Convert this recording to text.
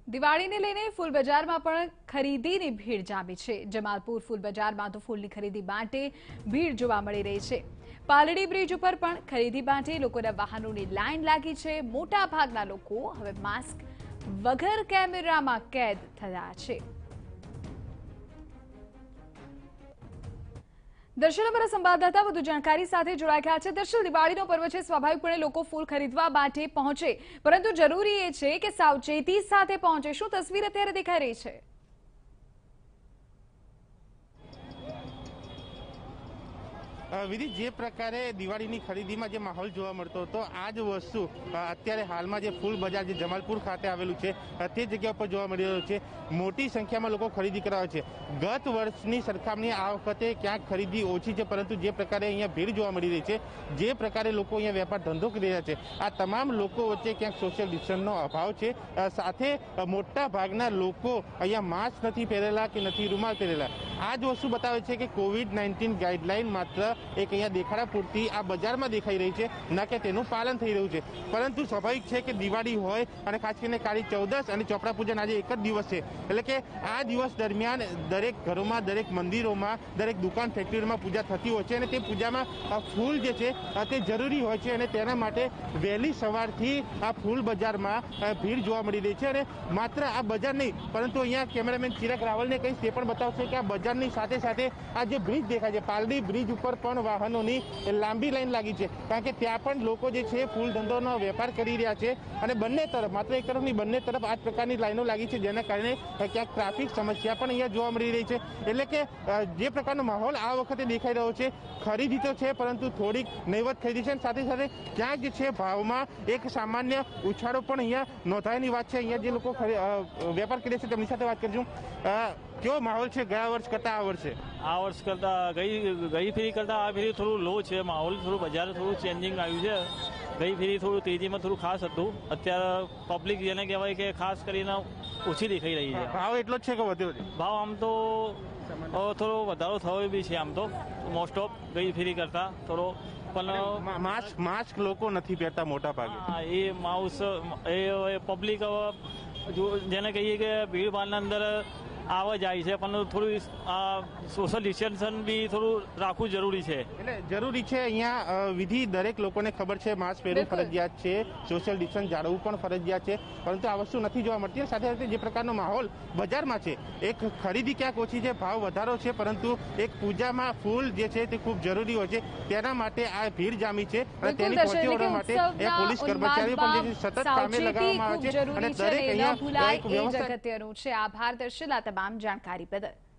દિવાળીને લઈને ફૂલ બજારમાં પણ ખરીદીની ભીડ જામી છે। જમાલપુર ફૂલ બજારમાં તો ફૂલની ખરીદી માટે ભીડ જોવા મળી રહી છે। પાલડી બ્રિજ ઉપર પણ ખરીદી માટે લોકોના વાહનોની લાઈન લાગી છે। મોટા ભાગના લોકો હવે માસ્ક વગર કેમેરામાં કેદ થયા છે। દર્શન અમારા સંવાદદાતા વધુ જાણકારી સાથે જોડાઈ ગયા છે। દર્શન, દિવાળીનો પર્વ છે, સ્વાભાવિકપણે લોકો ફૂલ ખરીદવા માટે પહોંચે, પરંતુ જરૂરી એ છે કે સાવચેતી સાથે પહોંચે। શું તસવીર અત્યારે દેખાઈ રહી છે? વિધિ, જે પ્રકારે દિવાળીની ખરીદીમાં જે માહોલ જોવા મળતો હતો, આ જ વસ્તુ અત્યારે હાલમાં જે ફૂલ બજાર જે જમાલપુર ખાતે આવેલું છે તે જગ્યા પર જોવા મળી રહ્યું છે। મોટી સંખ્યામાં લોકો ખરીદી કરાવે છે। ગત વર્ષની સરખામણીએ આ વખતે ક્યાંક ખરીદી ઓછી છે, પરંતુ જે પ્રકારે અહીંયા ભીડ જોવા મળી રહી છે, જે પ્રકારે લોકો અહીંયા વેપાર ધંધો કરી રહ્યા છે, આ તમામ લોકો વચ્ચે ક્યાંક સોશિયલ ડિસ્ટન્સનો અભાવ છે। સાથે મોટા ભાગના લોકો અહીંયા માસ્ક નથી પહેરેલા કે નથી રૂમાલ પહેરેલા। આ જ વસ્તુ બતાવે છે કે COVID-19 ગાઈડલાઈન માત્ર એક અહીંયા દેખાડા પૂરતી આ બજારમાં દેખાઈ રહી છે, ન કે તેનું પાલન થઈ રહ્યું છે। પરંતુ સ્વાભાવિક છે કે દિવાળી હોય અને ખાસ કરીને કાળી ચૌદશ અને ચોપડા પૂજન આજે એક જ દિવસ છે, એટલે કે આ દિવસ દરમિયાન દરેક ઘરોમાં, દરેક મંદિરોમાં, દરેક દુકાન ફેક્ટરીઓમાં પૂજા થતી હોય છે અને તે પૂજામાં ફૂલ જે છે તે જરૂરી હોય છે અને તેના માટે વહેલી સવારથી આ ફૂલ બજારમાં ભીડ જોવા મળી રહી છે। અને માત્ર આ બજાર નહીં, પરંતુ અહીંયા કેમેરામેન ચિરાગ રાવલને કહીશ તે પણ બતાવશે કે આ બજારની સાથે સાથે આ જે બ્રિજ દેખાય છે, પાલડી બ્રિજ ઉપર પણ વાહનોની લાંબી લાઈન લાગી છે, કારણ કે ત્યાં પણ લોકો જે છે ફૂલ ધંધોનો વેપાર કરી રહ્યા છે અને બંને તરફ, માત્ર એક તરફની બંને તરફ આ જ પ્રકારની લાઈનો લાગી છે, જેના કારણે ક્યાંક ટ્રાફિક સમસ્યા પણ અહીંયા જોવા મળી રહી છે। એટલે કે જે પ્રકારનો માહોલ આ વખતે દેખાઈ રહ્યો છે, ખરીદી તો છે પરંતુ થોડીક નહીવત ખરીદી છે, સાથે સાથે ક્યાંક જે છે ભાવમાં એક સામાન્ય ઉછાળો પણ અહીંયા નોંધાયેલી વાત છે। અહીંયા જે લોકો વેપાર કરે છે તેમની સાથે વાત કરીશું। કેવો માહોલ છે ગયા વર્ષ કરતા આ વર્ષે? આ વર્ષ કરતા ગઈ ફેરી કરતા આ ફેરી થોડું લો છે માહોલ, થોડું બજાર થોડું ચેન્જિંગ આવ્યું છે। ગઈ ફેરી થોડું તેજીમાં થોડું ખાસ હતું, અત્યારે પબ્લિક જેને કહેવાય કે ખાસ કરીને ઓછી દેખાઈ રહી છે। ભાવ એટલો જ છે કે વધ્યો છે? ભાવ આમ તો થોડો વધારો થયો બી છે, આમ તો મોસ્ટ ઓફ ગઈ ફેરી કરતા થોડો, પણ માસ્ક લોકો નથી પહેરતા મોટા ભાગે। હા, એ માઉસ એ પબ્લિક જેને કહીએ કે ભીડ ભાડના અંદર આવવા જાય છે, પણ થોડું સોશિયલ ડિસ્ટન્સ બી થોડું રાખવું જરૂરી છે। એટલે જરૂરી છે અહીંયા વિધિ, દરેક લોકોને ખબર છે માસ્ક પહેરવું ફરજિયાત છે, સોશિયલ ડિસ્ટન્સ જાળવવું પણ ફરજિયાત છે, પરંતુ આ વસ્તુ નથી જોવા મળતી। સાથે સાથે જે પ્રકારનો માહોલ બજારમાં છે, એક ખરીદી ક્યાંક ઓછી છે, ભાવ વધારો છે, પરંતુ એક પૂજામાં ફૂલ જે છે તે ખૂબ જરૂરી હોય છે, તેના માટે આ ભીડ જામી છે અને તેની પહોંચી વળવા માટે એ પોલીસ કર્મચારીઓ પણ જે સતત કામે લગાવવામાં આવે છે અને દરેક અહીંયા એક વ્યવસ્થા। અગત્યનું છે। આભાર દર્શન આ તમામ જાણકારી બદલ।